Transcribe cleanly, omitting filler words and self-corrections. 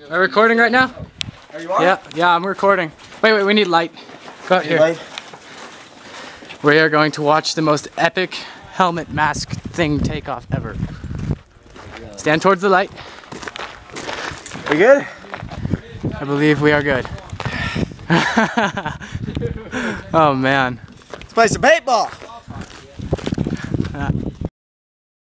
Are we recording right now? You are? Yeah, I'm recording. Wait, we need light. Go out here. Light? We are going to watch the most epic helmet mask thing takeoff ever. Stand towards the light. We good? I believe we are good. Oh man. Let's play some paintball.